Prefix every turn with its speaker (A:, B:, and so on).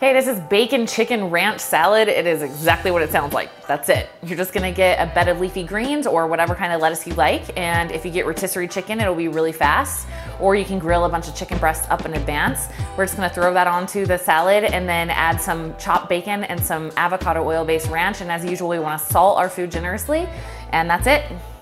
A: Hey, this is bacon chicken ranch salad. It is exactly what it sounds like. That's it. You're just gonna get a bed of leafy greens or whatever kind of lettuce you like. And if you get rotisserie chicken, it'll be really fast. Or you can grill a bunch of chicken breasts up in advance. We're just gonna throw that onto the salad and then add some chopped bacon and some avocado oil-based ranch. And as usual, we wanna salt our food generously. And that's it.